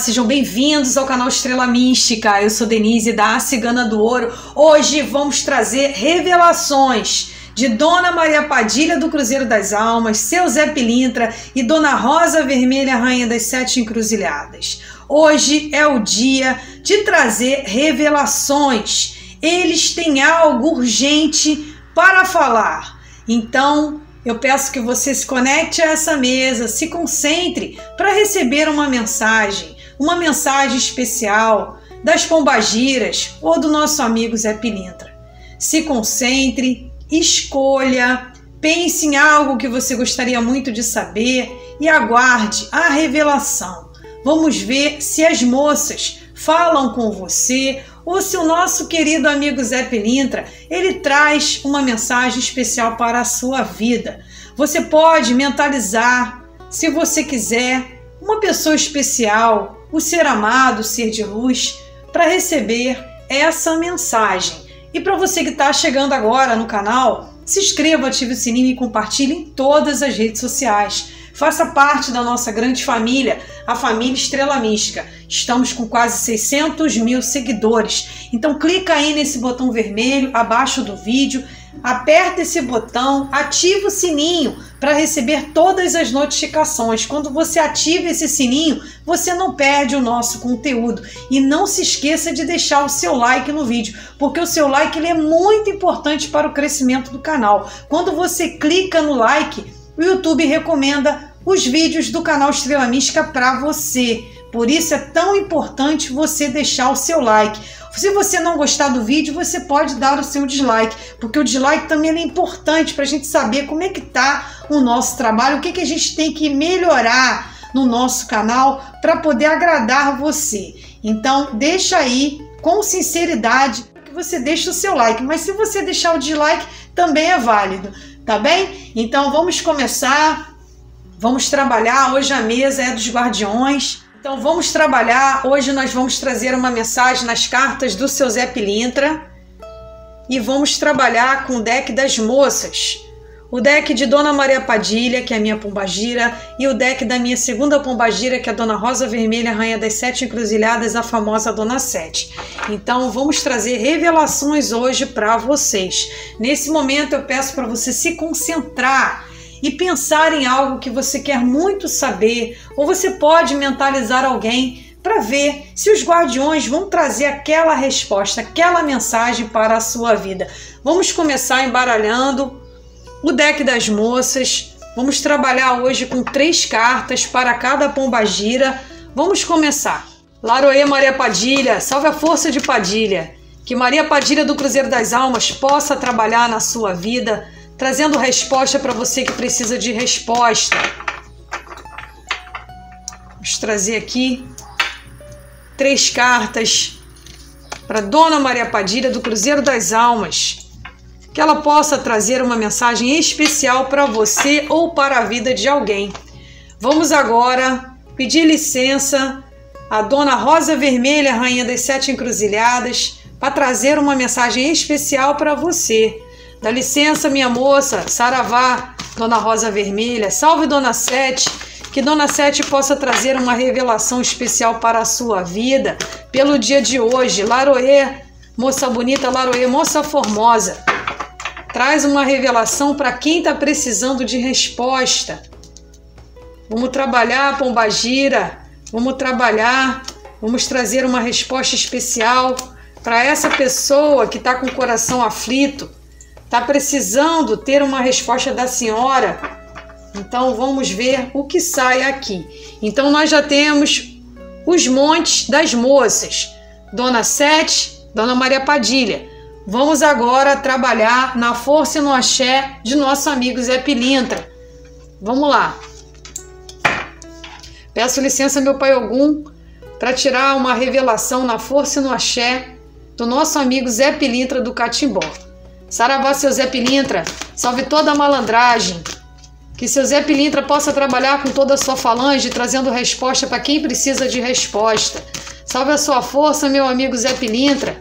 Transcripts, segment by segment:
sejam bem-vindos ao canal Estrela Mística. Eu sou Denise da Cigana do Ouro. Hoje vamos trazer revelações de Dona Maria Padilha do Cruzeiro das Almas, Seu Zé Pilintra e Dona Rosa Vermelha, Rainha das Sete Encruzilhadas. Hoje é o dia de trazer revelações. Eles têm algo urgente para falar. Então, eu peço que você se conecte a essa mesa, se concentre para receber uma mensagem especial das pombagiras ou do nosso amigo Zé Pilintra. Se concentre, escolha, pense em algo que você gostaria muito de saber e aguarde a revelação. Vamos ver se as moças falam com você ou se o nosso querido amigo Zé Pilintra, ele traz uma mensagem especial para a sua vida. Você pode mentalizar, se você quiser, uma pessoa especial, o ser amado, o ser de luz, para receber essa mensagem. E para você que está chegando agora no canal, se inscreva, ative o sininho e compartilhe em todas as redes sociais. Faça parte da nossa grande família, a família Estrela Mística. Estamos com quase 600 mil seguidores. Então clica aí nesse botão vermelho abaixo do vídeo, aperta esse botão, ativa o sininho para receber todas as notificações. Quando você ativa esse sininho, você não perde o nosso conteúdo. E não se esqueça de deixar o seu like no vídeo, porque o seu like ele é muito importante para o crescimento do canal. Quando você clica no like, o YouTube recomenda os vídeos do canal Estrela Mística para você. Por isso é tão importante você deixar o seu like. Se você não gostar do vídeo, você pode dar o seu dislike, porque o dislike também é importante para a gente saber como é que está o nosso trabalho, o que a gente tem que melhorar no nosso canal para poder agradar você. Então, deixa aí com sinceridade que você deixe o seu like, mas se você deixar o dislike, também é válido, tá bem? Então, vamos começar, vamos trabalhar. Hoje a mesa é dos guardiões. Então vamos trabalhar, hoje nós vamos trazer uma mensagem nas cartas do seu Zé Pilintra e vamos trabalhar com o deck das moças, o deck de Dona Maria Padilha, que é a minha pombagira, e o deck da minha segunda pombagira, que é a Dona Rosa Vermelha, Rainha das Sete Encruzilhadas, a famosa Dona Sete. Então vamos trazer revelações hoje para vocês. Nesse momento eu peço para você se concentrar e pensar em algo que você quer muito saber, ou você pode mentalizar alguém para ver se os guardiões vão trazer aquela resposta, aquela mensagem para a sua vida. Vamos começar embaralhando o deck das moças. Vamos trabalhar hoje com 3 cartas para cada pombagira. Vamos começar. Laroê Maria Padilha, salve a força de Padilha. Que Maria Padilha do Cruzeiro das Almas possa trabalhar na sua vida, trazendo resposta para você que precisa de resposta. Vamos trazer aqui 3 cartas para Dona Maria Padilha do Cruzeiro das Almas, que ela possa trazer uma mensagem especial para você ou para a vida de alguém. Vamos agora pedir licença à Dona Rosa Vermelha, Rainha das Sete Encruzilhadas, para trazer uma mensagem especial para você. Dá licença, minha moça, saravá, Dona Rosa Vermelha, salve Dona Sete, que Dona Sete possa trazer uma revelação especial para a sua vida, pelo dia de hoje. Laroê, moça bonita, Laroê, moça formosa, traz uma revelação para quem está precisando de resposta. Vamos trabalhar, pombagira, vamos trabalhar, vamos trazer uma resposta especial para essa pessoa que está com o coração aflito, está precisando ter uma resposta da senhora. Então vamos ver o que sai aqui. Então nós já temos os montes das moças, Dona Sete, Dona Maria Padilha. Vamos agora trabalhar na força e no axé de nosso amigo Zé Pilintra. Vamos lá. Peço licença, meu pai Ogum, para tirar uma revelação na força e no axé do nosso amigo Zé Pilintra do Catimbó. Saravá, seu Zé Pilintra, salve toda a malandragem. Que seu Zé Pilintra possa trabalhar com toda a sua falange, trazendo resposta para quem precisa de resposta. Salve a sua força, meu amigo Zé Pilintra.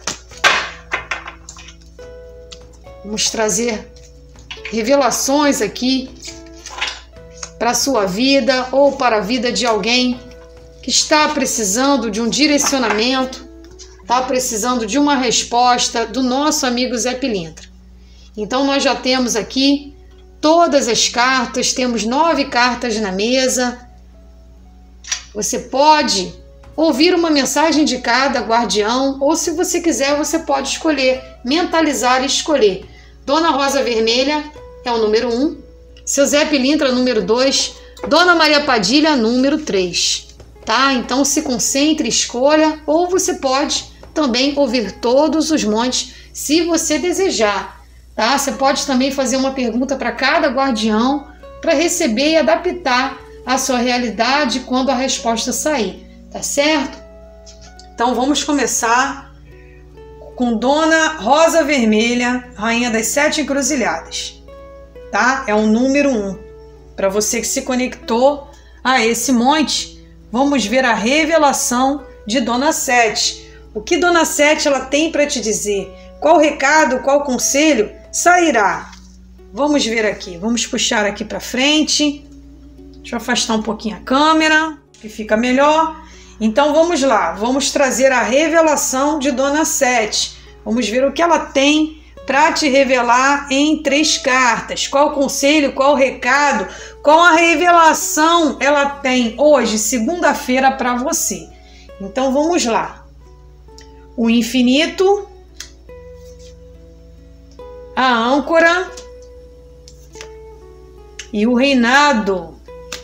Vamos trazer revelações aqui para a sua vida ou para a vida de alguém que está precisando de um direcionamento, está precisando de uma resposta do nosso amigo Zé Pilintra. Então nós já temos aqui todas as cartas, temos 9 cartas na mesa. Você pode ouvir uma mensagem de cada guardião, ou se você quiser, você pode escolher, mentalizar e escolher. Dona Rosa Vermelha é o número 1, seu Zé Pilintra, número 2, Dona Maria Padilha, número 3. Tá? Então se concentre, escolha, ou você pode também ouvir todos os montes, se você desejar. Tá? Você pode também fazer uma pergunta para cada guardião, para receber e adaptar a sua realidade quando a resposta sair. Tá certo? Então vamos começar com Dona Rosa Vermelha, Rainha das 7 Encruzilhadas. Tá? É o número 1. Para você que se conectou a esse monte, vamos ver a revelação de Dona 7. O que Dona 7 ela tem para te dizer? Qual recado, qual conselho sairá? Vamos ver aqui. Vamos puxar aqui para frente. Deixa eu afastar um pouquinho a câmera, que fica melhor. Então vamos lá. Vamos trazer a revelação de Dona 7. Vamos ver o que ela tem para te revelar em 3 cartas. Qual conselho, qual recado, qual a revelação ela tem hoje, segunda-feira, para você. Então vamos lá. O infinito, a âncora e o reinado.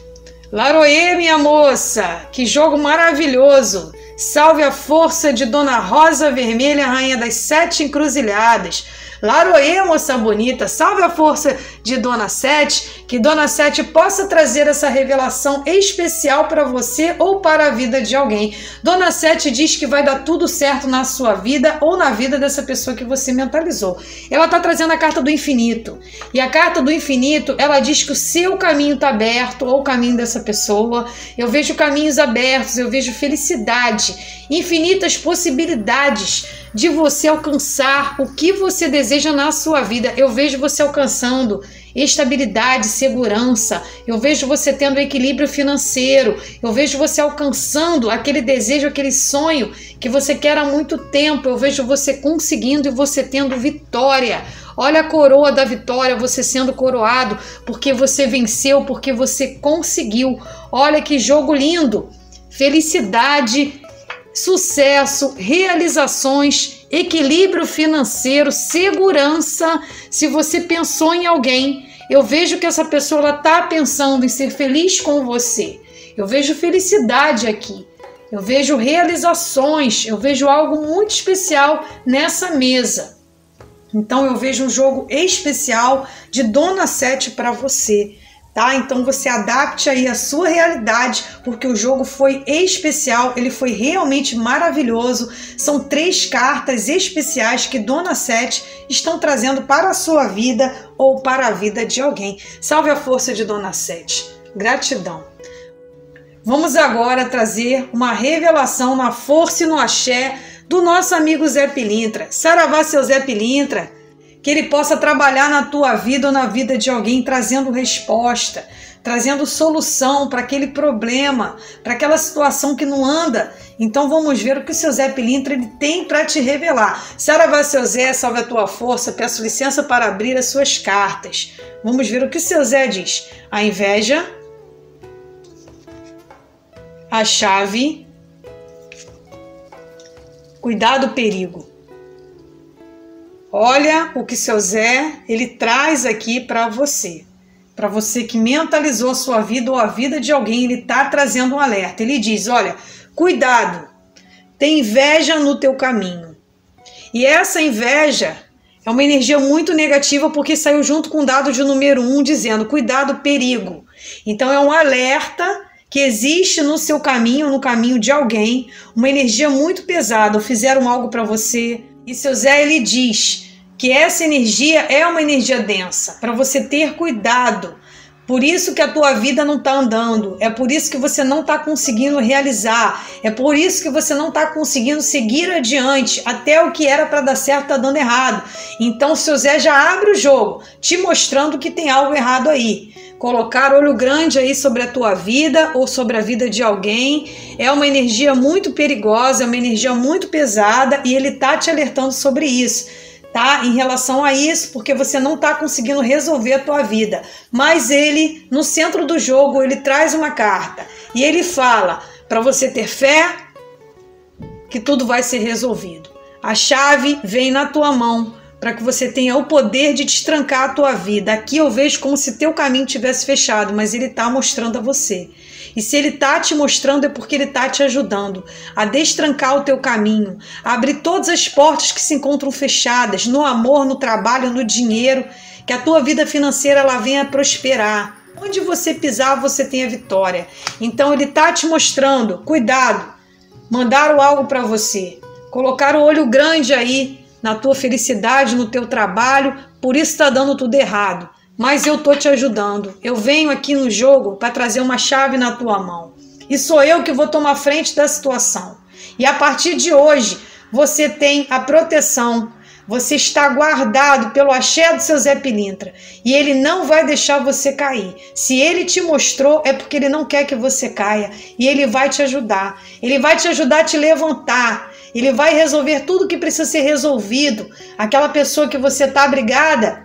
Laroê, minha moça, que jogo maravilhoso. Salve a força de Dona Rosa Vermelha, Rainha das 7 Encruzilhadas. Laroê, moça bonita, salve a força de Dona 7, que Dona 7 possa trazer essa revelação especial para você ou para a vida de alguém. Dona 7 diz que vai dar tudo certo na sua vida ou na vida dessa pessoa que você mentalizou. Ela está trazendo a carta do infinito. E a carta do infinito, ela diz que o seu caminho está aberto ou o caminho dessa pessoa. Eu vejo caminhos abertos, eu vejo felicidade, infinitas possibilidades de você alcançar o que você deseja na sua vida. Eu vejo você alcançando estabilidade, segurança. Eu vejo você tendo equilíbrio financeiro. Eu vejo você alcançando aquele desejo, aquele sonho que você quer há muito tempo. Eu vejo você conseguindo e você tendo vitória. Olha a coroa da vitória, você sendo coroado porque você venceu, porque você conseguiu. Olha que jogo lindo. Felicidade, sucesso, realizações, equilíbrio financeiro, segurança. Se você pensou em alguém, eu vejo que essa pessoa está pensando em ser feliz com você. Eu vejo felicidade aqui. Eu vejo realizações. Eu vejo algo muito especial nessa mesa. Então eu vejo um jogo especial de Dona 7 para você. Tá? Então você adapte aí a sua realidade, porque o jogo foi especial, ele foi realmente maravilhoso. São 3 cartas especiais que Dona 7 estão trazendo para a sua vida ou para a vida de alguém. Salve a força de Dona 7. Gratidão. Vamos agora trazer uma revelação na força e no axé do nosso amigo Zé Pilintra. Saravá, seu Zé Pilintra. Que ele possa trabalhar na tua vida ou na vida de alguém, trazendo resposta, trazendo solução para aquele problema, para aquela situação que não anda. Então vamos ver o que o seu Zé Pilintra ele tem para te revelar. Saravá, seu Zé, salve a tua força, peço licença para abrir as suas cartas. Vamos ver o que o seu Zé diz. A inveja, a chave, cuidado, perigo. Olha o que seu Zé ele traz aqui para você. Para você que mentalizou a sua vida ou a vida de alguém, ele está trazendo um alerta. Ele diz, olha, cuidado, tem inveja no teu caminho. E essa inveja é uma energia muito negativa porque saiu junto com o dado de número 1 dizendo, cuidado, perigo. Então é um alerta que existe no seu caminho, no caminho de alguém, uma energia muito pesada, ou fizeram algo para você. E seu Zé, ele diz que essa energia é uma energia densa, para você ter cuidado. Por isso que a tua vida não está andando, é por isso que você não está conseguindo realizar, é por isso que você não está conseguindo seguir adiante, até o que era para dar certo está dando errado. Então seu Zé já abre o jogo, te mostrando que tem algo errado aí. colocar olho grande aí sobre a tua vida ou sobre a vida de alguém. É uma energia muito perigosa, é uma energia muito pesada e ele tá te alertando sobre isso, tá? Em relação a isso, porque você não tá conseguindo resolver a tua vida. Mas ele, no centro do jogo, ele traz uma carta e ele fala para você ter fé que tudo vai ser resolvido. A chave vem na tua mão, para que você tenha o poder de destrancar a tua vida. Aqui eu vejo como se teu caminho tivesse fechado, mas ele está mostrando a você. E se ele está te mostrando é porque ele está te ajudando a destrancar o teu caminho, a abrir todas as portas que se encontram fechadas, no amor, no trabalho, no dinheiro, que a tua vida financeira ela venha prosperar. Onde você pisar, você tem a vitória. Então ele está te mostrando, cuidado, mandaram algo para você, colocaram o olho grande aí, na tua felicidade, no teu trabalho, por isso está dando tudo errado. Mas eu estou te ajudando. Eu venho aqui no jogo para trazer uma chave na tua mão. E sou eu que vou tomar frente da situação. E a partir de hoje, você tem a proteção. Você está guardado pelo axé do seu Zé Pilintra. E ele não vai deixar você cair. Se ele te mostrou, é porque ele não quer que você caia. E ele vai te ajudar. Ele vai te ajudar a te levantar. Ele vai resolver tudo que precisa ser resolvido. Aquela pessoa que você está brigada,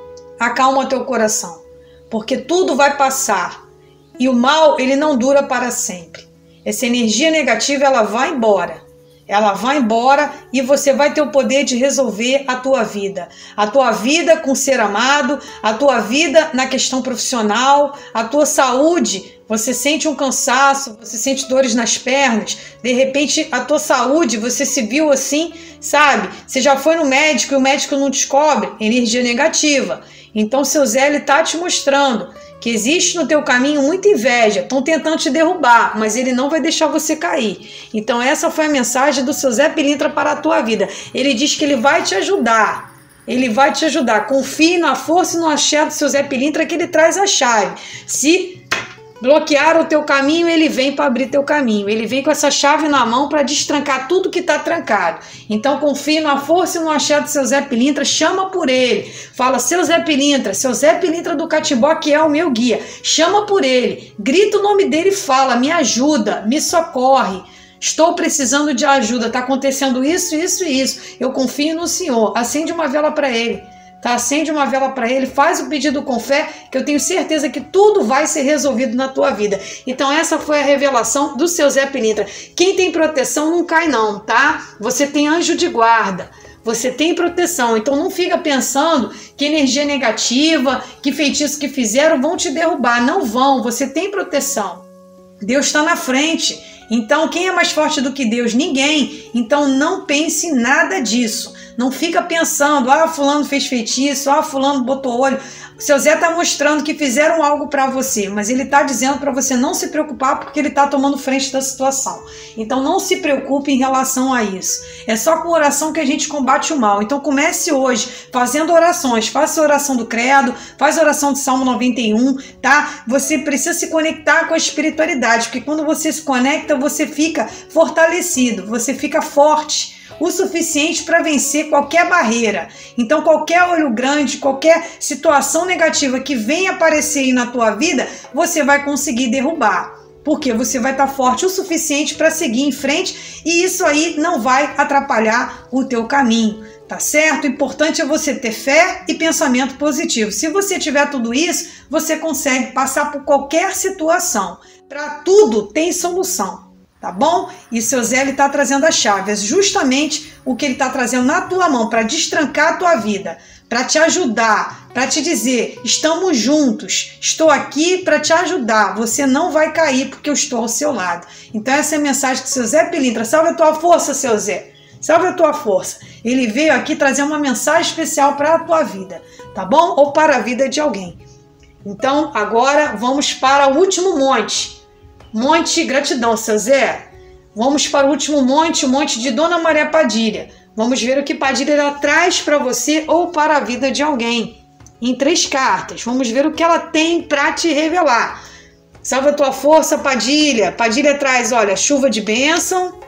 acalma teu coração. Porque tudo vai passar. E o mal, ele não dura para sempre. Essa energia negativa, ela vai embora. Ela vai embora e você vai ter o poder de resolver a tua vida. A tua vida com ser amado, a tua vida na questão profissional, a tua saúde. Você sente um cansaço, você sente dores nas pernas, de repente a tua saúde, você se viu assim, sabe? Você já foi no médico e o médico não descobre, energia negativa. Então seu Zé, ele tá te mostrando que existe no teu caminho muita inveja, estão tentando te derrubar, mas ele não vai deixar você cair. Então essa foi a mensagem do seu Zé Pilintra para a tua vida. Ele diz que ele vai te ajudar. Ele vai te ajudar. Confie na força e no axé do seu Zé Pilintra que ele traz a chave. Se bloquear o teu caminho, ele vem para abrir teu caminho. Ele vem com essa chave na mão para destrancar tudo que está trancado. Então confie na força e no axé do seu Zé Pilintra, chama por ele. Fala, seu Zé Pilintra do Catimbó, que é o meu guia. Chama por ele, grita o nome dele e fala, me ajuda, me socorre. Estou precisando de ajuda, está acontecendo isso, isso e isso. Eu confio no Senhor. Acende uma vela para ele. Tá? Acende uma vela para ele, faz o pedido com fé, que eu tenho certeza que tudo vai ser resolvido na tua vida. Então essa foi a revelação do seu Zé Pilintra. Quem tem proteção não cai não, tá? Você tem anjo de guarda, você tem proteção. Então não fica pensando que energia negativa, que feitiço que fizeram vão te derrubar. Não vão, você tem proteção. Deus está na frente. Então quem é mais forte do que Deus? Ninguém. Então não pense em nada disso. Não fica pensando, fulano fez feitiço, fulano botou olho. O seu Zé está mostrando que fizeram algo para você, mas ele está dizendo para você não se preocupar porque ele está tomando frente da situação. Então não se preocupe em relação a isso. É só com oração que a gente combate o mal. Então comece hoje fazendo orações. Faça a oração do credo, faz a oração do Salmo 91, tá? Você precisa se conectar com a espiritualidade, porque quando você se conecta, você fica fortalecido, você fica forte o suficiente para vencer qualquer barreira. Então qualquer olho grande, qualquer situação negativa que venha aparecer aí na tua vida, você vai conseguir derrubar, porque você vai estar forte o suficiente para seguir em frente e isso aí não vai atrapalhar o teu caminho, tá certo? O importante é você ter fé e pensamento positivo. Se você tiver tudo isso, você consegue passar por qualquer situação. Para tudo tem solução. Tá bom? E seu Zé está trazendo a chave. É justamente o que ele está trazendo na tua mão para destrancar a tua vida, para te ajudar, para te dizer, estamos juntos, estou aqui para te ajudar, você não vai cair porque eu estou ao seu lado. Então essa é a mensagem do seu Zé Pilintra. Salve a tua força, seu Zé. Salve a tua força. Ele veio aqui trazer uma mensagem especial para a tua vida, tá bom? Ou para a vida de alguém. Então agora vamos para o último monte. Monte Gratidão, seu Zé. Vamos para o último monte, o monte de Dona Maria Padilha. Vamos ver o que Padilha ela traz para você ou para a vida de alguém. Em 3 cartas. Vamos ver o que ela tem para te revelar. Salve a tua força, Padilha. Padilha traz, olha, chuva de bênção,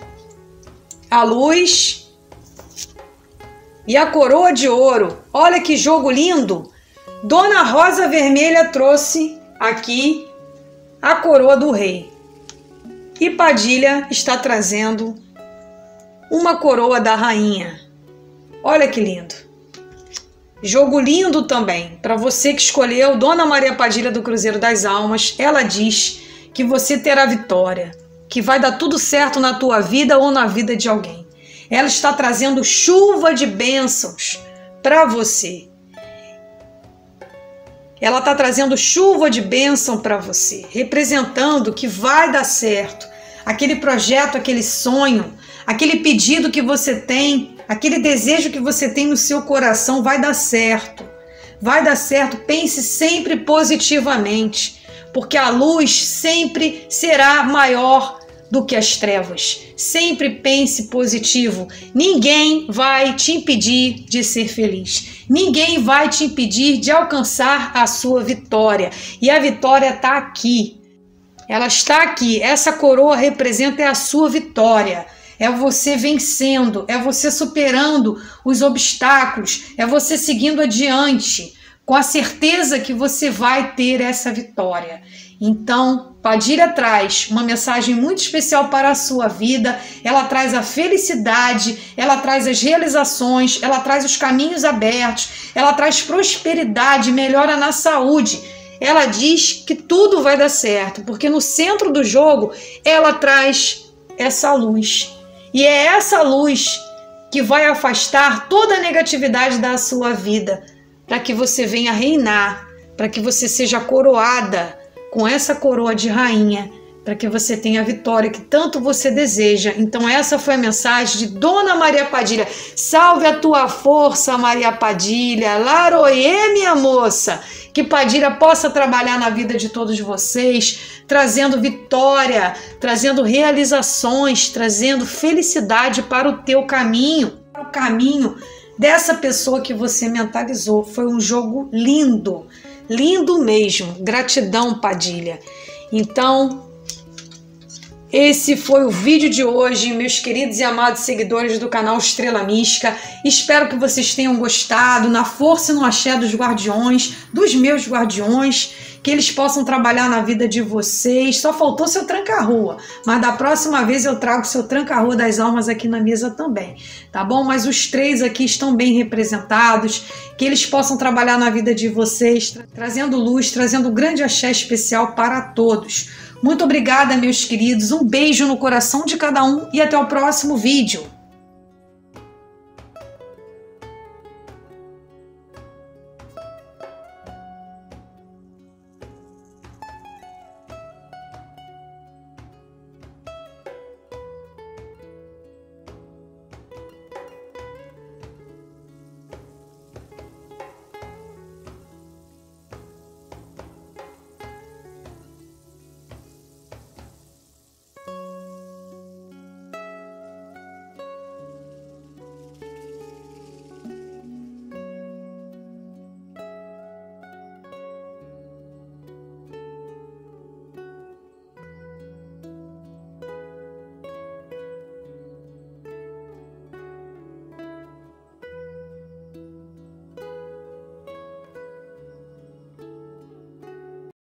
a luz e a coroa de ouro. Olha que jogo lindo. Dona Rosa Vermelha trouxe aqui a coroa do rei. E Padilha está trazendo uma coroa da rainha. Olha que lindo. Jogo lindo também. Para você que escolheu Dona Maria Padilha do Cruzeiro das Almas, ela diz que você terá vitória, que vai dar tudo certo na tua vida ou na vida de alguém. Ela está trazendo chuva de bênçãos para você. Ela está trazendo chuva de bênção para você, representando que vai dar certo. Aquele projeto, aquele sonho, aquele pedido que você tem, aquele desejo que você tem no seu coração vai dar certo. Vai dar certo, pense sempre positivamente, porque a luz sempre será maior do que as trevas. Sempre pense positivo. Ninguém vai te impedir de ser feliz. Ninguém vai te impedir de alcançar a sua vitória. E a vitória está aqui. Ela está aqui. Essa coroa representa a sua vitória. É você vencendo, é você superando os obstáculos, é você seguindo adiante, com a certeza que você vai ter essa vitória. Então, Padilha traz uma mensagem muito especial para a sua vida. Ela traz a felicidade, ela traz as realizações, ela traz os caminhos abertos, ela traz prosperidade, melhora na saúde. Ela diz que tudo vai dar certo, porque no centro do jogo ela traz essa luz. E é essa luz que vai afastar toda a negatividade da sua vida, para que você venha reinar, para que você seja coroada com essa coroa de rainha, para que você tenha a vitória que tanto você deseja. Então essa foi a mensagem de Dona Maria Padilha. Salve a tua força, Maria Padilha. Laroie, minha moça. Que Padilha possa trabalhar na vida de todos vocês, trazendo vitória, trazendo realizações, trazendo felicidade para o teu caminho, para o caminho dessa pessoa que você mentalizou. Foi um jogo lindo. Lindo mesmo. Gratidão, Padilha. Então, esse foi o vídeo de hoje, meus queridos e amados seguidores do canal Estrela Mística. Espero que vocês tenham gostado, na força e no axé dos guardiões, dos meus guardiões, que eles possam trabalhar na vida de vocês. Só faltou seu tranca-rua, mas da próxima vez eu trago seu tranca-rua das almas aqui na mesa também, tá bom? Mas os três aqui estão bem representados, que eles possam trabalhar na vida de vocês, trazendo luz, trazendo um grande axé especial para todos. Muito obrigada, meus queridos, um beijo no coração de cada um e até o próximo vídeo.